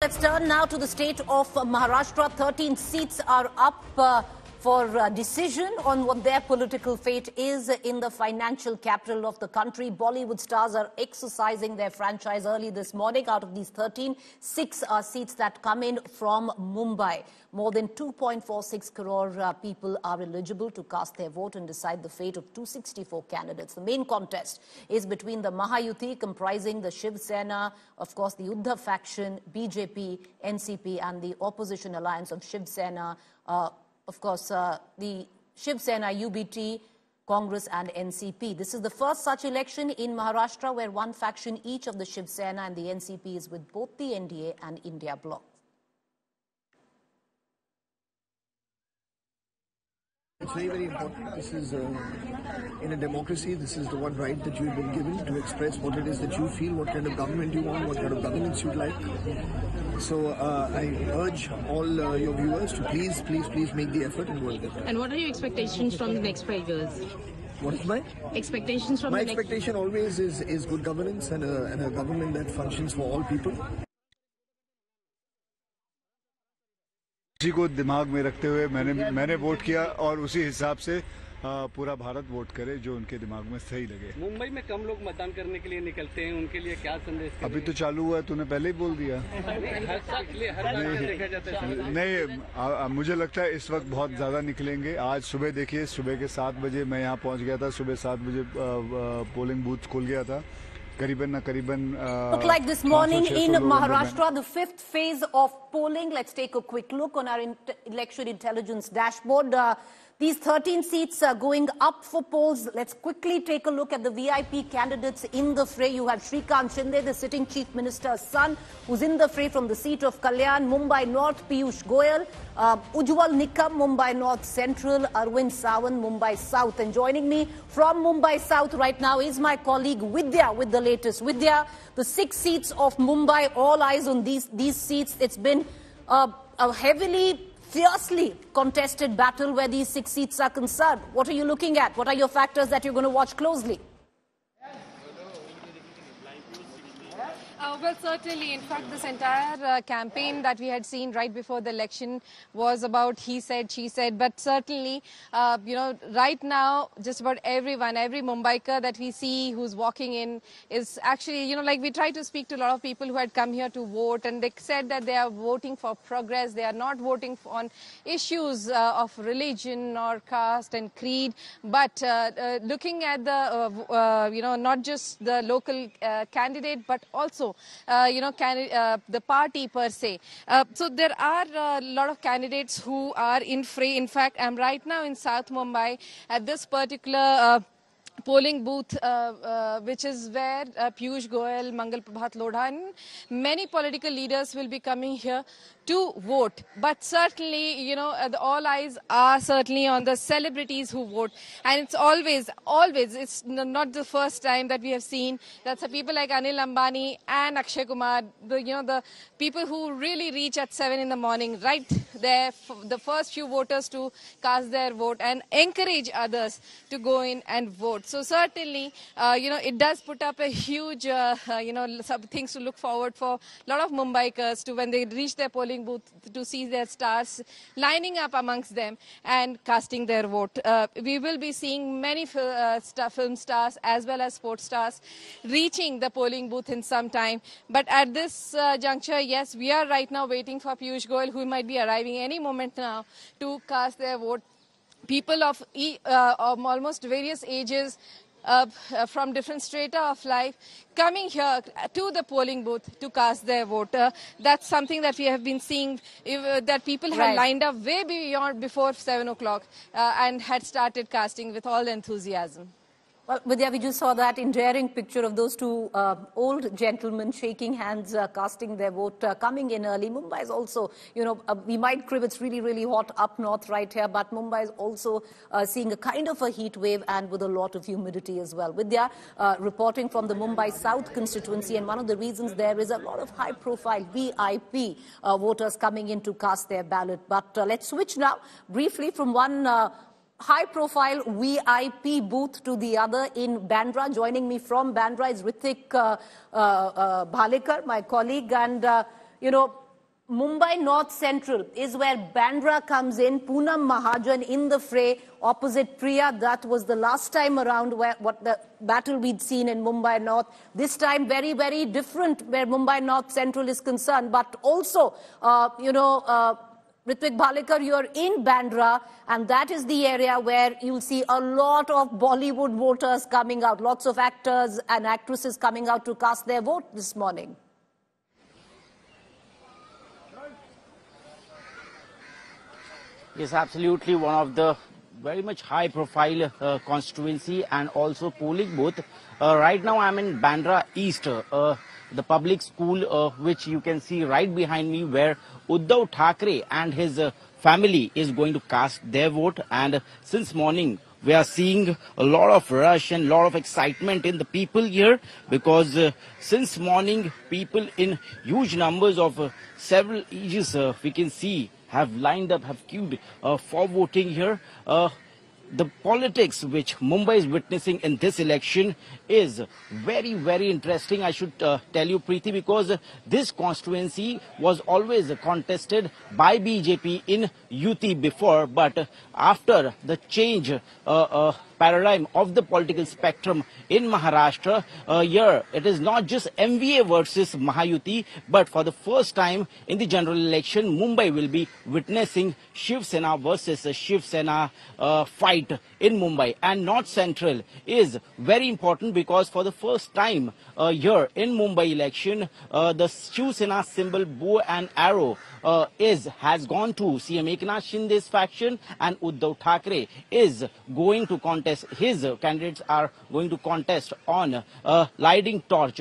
Let's turn now to the state of Maharashtra. 13 seats are up for decision on what their political fate is in the financial capital of the country. Bollywood stars are exercising their franchise early this morning. Out of these 13, 6 are seats that come in from Mumbai. More than 2.46 crore people are eligible to cast their vote and decide the fate of 264 candidates. The main contest is between the Mahayuti, comprising the Shiv Sena, of course the Uddhav faction, BJP, NCP, and the opposition alliance of Shiv Sena, the Shiv Sena, UBT, Congress and NCP. This is the first such election in Maharashtra where one faction each of the Shiv Sena and the NCP is with both the NDA and India Bloc. It's very, very important. This is, in a democracy, this is the one right that you've been given to express what it is that you feel, what kind of government you want, what kind of governance you'd like. So I urge all your viewers to please make the effort and work it. And what are your expectations from the next 5 years? What is my expectations from my expectation always is good governance and a government that functions for all people. उसी को दिमाग में रखते हुए मैंने vote किया और उसी हिसाब से पूरा भारत वोट करे जो उनके दिमाग में सही लगे। मुंबई में कम लोग मतदान करने के लिए निकलते हैं, उनके लिए क्या संदेश? अभी तो चालू हुआ है, तूने पहले ही बोल दिया। नहीं, मुझे लगता है इस वक्त बहुत ज्यादा निकलेंगे। आज सुबह देखिए, सुबह के 7 बजे मैं यहाँ पहुँच गया था, सुबह 7 बजे पोलिंग बूथ खुल गया था। Look like this morning in Maharashtra, the 5th phase of polling. Let's take a quick look on our election intelligence dashboard. These 13 seats are going up for polls. Let's quickly take a look at the VIP candidates in the fray. You have Shrikant Shinde, the sitting chief minister's son, who's in the fray from the seat of Kalyan. Mumbai North, Piyush Goyal. Ujjwal Nikam, Mumbai North Central. Arvind Sawant, Mumbai South. And joining me from Mumbai South right now is my colleague Vidya with the latest. Vidya, the 6 seats of Mumbai, all eyes on these seats. It's been a fiercely contested battle where these 6 seats are concerned. What are you looking at? What are your factors that you're going to watch closely? Well, certainly. In fact, this entire campaign that we had seen right before the election was about he said, she said. But certainly, right now, just about everyone, every Mumbaiker that we see who's walking in is actually, like we tried to speak to a lot of people who had come here to vote, and they said that they are voting for progress. They are not voting on issues of religion or caste and creed, but looking at the, not just the local candidate, but also the party per se. So there are a lot of candidates who are in fray. In fact, I'm right now in South Mumbai at this particular polling booth, which is where Piyush Goyal, Mangal Prabhat Lodha, and many political leaders will be coming here to vote. But certainly, all eyes are certainly on the celebrities who vote. And it's always, it's not the first time that we have seen that some people like Anil Ambani and Akshay Kumar, the people who really reach at 7 in the morning, right there, the first few voters to cast their vote and encourage others to go in and vote. So certainly, it does put up a huge, some things to look forward for a lot of Mumbaikers to when they reach their polling booth to see their stars lining up amongst them and casting their vote. We will be seeing many film stars as well as sports stars reaching the polling booth in some time. But at this juncture, yes, we are right now waiting for Piyush Goyal, who might be arriving any moment now to cast their vote. People of almost various ages, from different strata of life, coming here to the polling booth to cast their vote. That's something that we have been seeing, that people have lined up way before 7 o'clock and had started casting with all enthusiasm. Well, Vidya, we just saw that endearing picture of those two old gentlemen shaking hands, casting their vote, coming in early. Mumbai is also, we might crib it's really, really hot up north right here, but Mumbai is also seeing a kind of a heat wave and with a lot of humidity as well. Vidya, reporting from the Mumbai South constituency, and one of the reasons there is a lot of high-profile VIP voters coming in to cast their ballot. But let's switch now briefly from one high-profile VIP booth to the other in Bandra. Joining me from Bandra is Ritik Bhalekar, my colleague. And, Mumbai North Central is where Bandra comes in. Poonam Mahajan in the fray opposite Priya. That was the last time around what the battle we'd seen in Mumbai North. This time very, very different where Mumbai North Central is concerned. But also, Ritwik Bhalekar, you're in Bandra, and that is the area where you'll see a lot of Bollywood voters coming out. Lots of actors and actresses coming out to cast their vote this morning. Yes, absolutely. One of the very much high-profile constituency and also polling booth. Right now, I'm in Bandra East, the public school, which you can see right behind me, where Uddhav Thackeray and his family is going to cast their vote. And since morning, we are seeing a lot of rush and a lot of excitement in the people here, because since morning, people in huge numbers of several ages, we can see, have lined up, have queued for voting here. The politics which Mumbai is witnessing in this election is very, very interesting. I should tell you, Preeti, because this constituency was always contested by BJP in UT before, but after the change paradigm of the political spectrum in Maharashtra, here it is not just MVA versus Mahayuti, but for the first time in the general election, Mumbai will be witnessing Shiv Sena versus Shiv Sena fight in Mumbai. And North Central is very important because for the first time here in Mumbai election, the Shiv Sena symbol bow and arrow has gone to CM Eknath Shinde's faction, and Uddhav Thackeray is going to contest. His candidates are going to contest on lighting torch.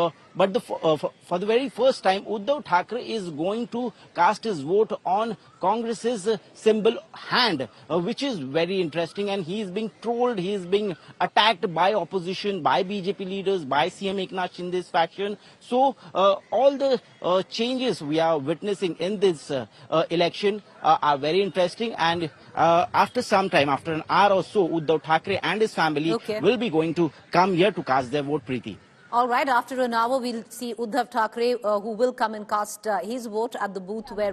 But for the very first time, Uddhav Thackeray is going to cast his vote on Congress's symbol hand, which is very interesting. And he is being trolled, he is being attacked by opposition, by BJP leaders, by CM Eknath Shinde's faction. So all the changes we are witnessing in this election are very interesting. And after some time, after an hour or so, Uddhav Thackeray and his family will be going to come here to cast their vote, Preeti. All right, after an hour, we'll see Uddhav Thackeray, who will come and cast his vote at the booth where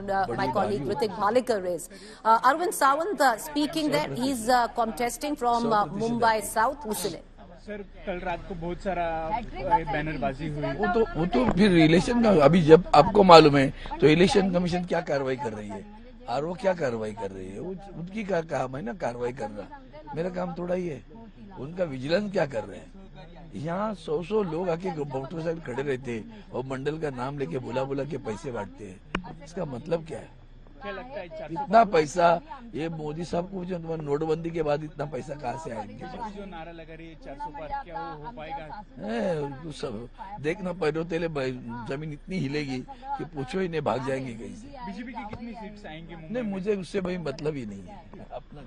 my colleague Ritwik Bhalekar is. Arvind Sawant speaking there, he's contesting from Mumbai South. Listen in. Sir कल रात को बहुत सारा बैनरबाजी हुई, वो तो फिर election का अभी जब आपको मालूम है तो इलेक्शन कमीशन क्या कार्रवाई कर रही है, आरओ क्या कार्रवाई कर रही है, उनकी क्या काम है ना कार्रवाई करना, मेरा काम थोड़ा ही है, उनका विजिलेंस क्या कर रहे हैं। यहाँ 100 लोग आके वोटर साइड खड़े रहते हैं और मंडल का नाम लेके बुला के पैसे बांटते हैं, इसका मतलब क्या है। क्या लगता है इतना पैसा ये मोदी साहब को जो नोटबंदी के बाद इतना पैसा कहाँ से आया इनके पास। जो नारा लगा रही है 400 पार, क्या वो हो पाएगा? सब देखना पैरों जमीन इतनी हिलेगी कि पूछो ही नहीं, भाग जाएंगे कहीं से। बीजेपी की कितनी सीट्स आएंगी? नहीं, मुझे उससे भाई मतलब ही नहीं है अपना।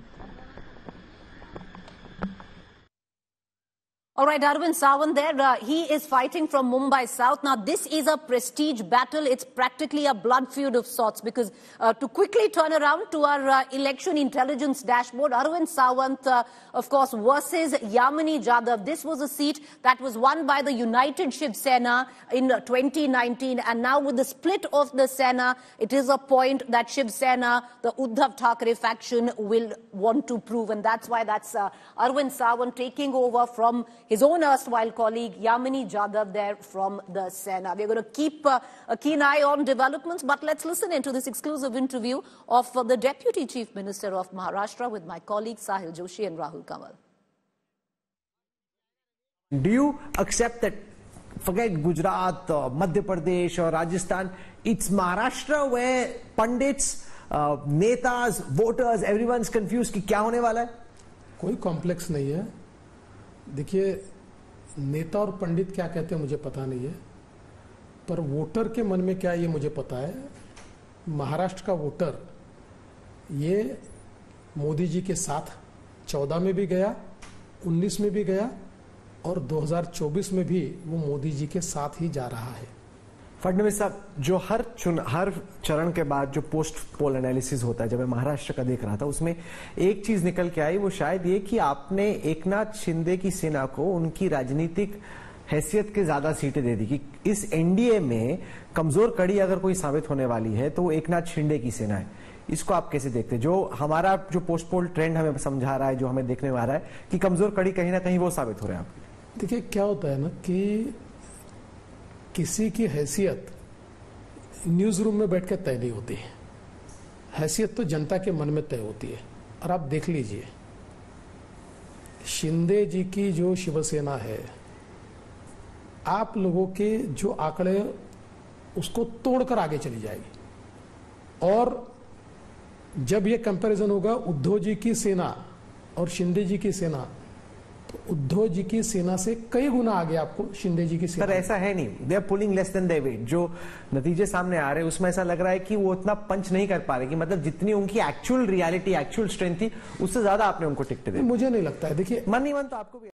All right, Arvind Sawant there, he is fighting from Mumbai South. Now, this is a prestige battle. It's practically a blood feud of sorts, because to quickly turn around to our election intelligence dashboard, Arvind Sawant, of course, versus Yamini Jadhav. This was a seat that was won by the United Shiv Sena in 2019. And now with the split of the Sena, it is a point that Shiv Sena, the Uddhav Thackeray faction, will want to prove. And that's why that's Arvind Sawant taking over from his own erstwhile colleague Yamini Jadhav there from the Sena. We're going to keep a keen eye on developments, but let's listen into this exclusive interview of the Deputy Chief Minister of Maharashtra with my colleagues Sahil Joshi and Rahul Kanwal. Do you accept that, forget Gujarat, Madhya Pradesh or Rajasthan, it's Maharashtra where pundits, netas, voters, everyone's confused कि क्या होने वाला है? कोई complex नहीं है। देखिए, नेता और पंडित क्या कहते हैं मुझे पता नहीं है, पर वोटर के मन में क्या ये मुझे पता है। महाराष्ट्र का वोटर ये मोदी जी के साथ 14 में भी गया, 19 में भी गया और 2024 में भी वो मोदी जी के साथ ही जा रहा है। फडणवीस साहब, जो हर चरण के बाद जो पोस्ट पोल एनालिसिस होता है, जब मैं महाराष्ट्र का देख रहा था, उसमें एक चीज निकल के आई, वो शायद ये कि आपने एकनाथ शिंदे की सेना को उनकी राजनीतिक हैसियत के ज्यादा सीटें दे दी कि इस एनडीए में कमजोर कड़ी अगर कोई साबित होने वाली है तो वो एकनाथ शिंदे की सेना है। इसको आप कैसे देखते हैं? जो हमारा जो पोस्ट पोल ट्रेंड हमें समझा रहा है, जो हमें देखने में आ रहा है कि कमजोर कड़ी कहीं ना कहीं वो साबित हो रहे हैं आप। देखिए क्या होता है ना कि किसी की हैसियत न्यूज रूम में बैठ के तय नहीं होती है, हैसियत तो जनता के मन में तय होती है। और आप देख लीजिए शिंदे जी की जो शिवसेना है, आप लोगों के जो आंकड़े उसको तोड़कर आगे चली जाएगी। और जब ये कंपैरिजन होगा उद्धव जी की सेना और शिंदे जी की सेना, तो उद्धव जी की सेना से कई गुना आगे आपको शिंदे जी की सेना। पर ऐसा है नहीं, they are pulling less than they weight. जो नतीजे सामने आ रहे हैं उसमें ऐसा लग रहा है कि वो उतना पंच नहीं कर पा रहे, कि मतलब जितनी उनकी एक्चुअल रियलिटी एक्चुअल स्ट्रेंथ थी उससे ज्यादा आपने उनको टिकट दे। मुझे नहीं लगता है। देखिए मन नहीं मन तो आपको भी